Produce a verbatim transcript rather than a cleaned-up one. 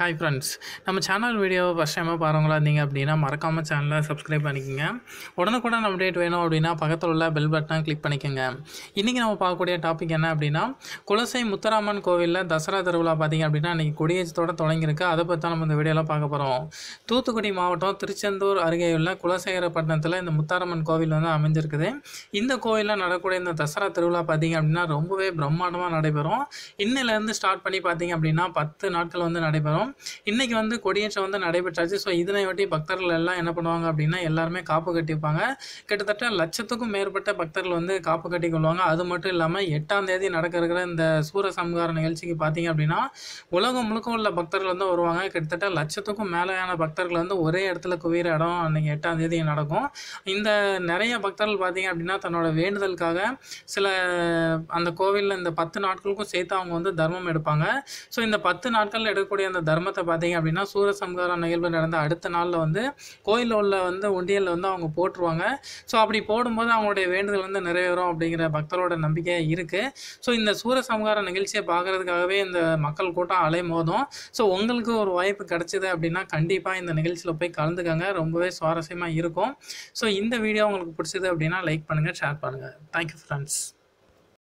Hi friends, நம்ம channel video first டைமாக பாருங்களா இருந்தீங்க அப்படின்னா மறக்காமல் சேனலை சப்ஸ்கிரைப் பண்ணிக்கோங்க. உடனுக்குடன் அப்டேட் வேணும் அப்படின்னா பக்கத்தில் உள்ள பெல் பட்டனை கிளிக் பண்ணிக்கோங்க. இன்றைக்கி நம்ம பார்க்கக்கூடிய டாபிக் என்ன அப்படின்னா, குலசை முத்தராமன் கோவிலில் தசரா திருவிழா பார்த்திங்க அப்படின்னா இன்றைக்கி கொடியேற்றத்தோடு தொடங்கியிருக்கு. அதை பற்றி தான் நம்ம இந்த வீடியோவில் பார்க்க போகிறோம். தூத்துக்குடி மாவட்டம் திருச்செந்தூர் அருகே உள்ள குலசேகரப்பட்டினத்தில் இந்த முத்தாரம்மன் கோவில் வந்து அமைஞ்சிருக்குது. இந்த கோவிலில் நடக்கக்கூடிய இந்த தசரா திருவிழா பார்த்திங்க அப்படின்னா ரொம்பவே பிரம்மாண்டமாக நடைபெறும். இன்னிலேருந்து ஸ்டார்ட் பண்ணி பார்த்திங்க அப்படின்னா பத்து நாட்கள் வந்து நடைபெறும். இன்னைக்கு வந்து கொடியேற்றம் வந்து நடைபெற்றாச்சு. ஸோ இதனையொட்டி பக்தர்கள் எல்லாம் என்ன பண்ணுவாங்க அப்படின்னா எல்லாருமே காப்பு கட்டிப்பாங்க. கிட்டத்தட்ட லட்சத்துக்கும் மேற்பட்ட பக்தர்கள் வந்து காப்பு கட்டி கொள்வாங்க. அது மட்டும் இல்லாமல் எட்டாம் தேதி நடக்க இருக்கிற இந்த சூரசம்ஹார நிகழ்ச்சிக்கு பார்த்தீங்க அப்படின்னா உலகம் முழுக்க உள்ள பக்தர்கள் வந்து வருவாங்க. கிட்டத்தட்ட லட்சத்துக்கும் மேலேயான பக்தர்கள் வந்து ஒரே இடத்துல குவிகிற இடம் அன்றைக்கி எட்டாம் தேதி நடக்கும். இந்த நிறைய பக்தர்கள் பார்த்தீங்க அப்படின்னா தன்னோட வேண்டுதலுக்காக சில அந்த கோவிலில் இந்த பத்து நாட்களுக்கும் சேர்த்து அவங்க வந்து தர்மம் எடுப்பாங்க. ஸோ இந்த பத்து நாட்கள் எடுக்கக்கூடிய அந்த தர்மத்தை பார்த்தீங்க அப்படின்னா சூரசம்ஹார நிகழ்வு நடந்த அடுத்த நாளில் வந்து கோயிலில் உள்ள வந்து உண்டியலில் வந்து அவங்க போட்டுருவாங்க. ஸோ அப்படி போடும்போது அவங்களுடைய வேண்டுதல் வந்து நிறைவேறும் அப்படிங்கிற பக்தரோட நம்பிக்கை இருக்குது. ஸோ இந்த சூரசம்ஹார நிகழ்ச்சியை பார்க்குறதுக்காகவே இந்த மக்கள் கூட்டம் அலை மோதும். ஸோ உங்களுக்கு ஒரு வாய்ப்பு கிடைச்சிது அப்படின்னா கண்டிப்பாக இந்த நிகழ்ச்சியில் போய் கலந்துக்கங்க. ரொம்பவே சுவாரஸ்யமாக இருக்கும். ஸோ இந்த வீடியோ உங்களுக்கு பிடிச்சது அப்படின்னா லைக் பண்ணுங்கள், ஷேர் பண்ணுங்கள். Thank you friends.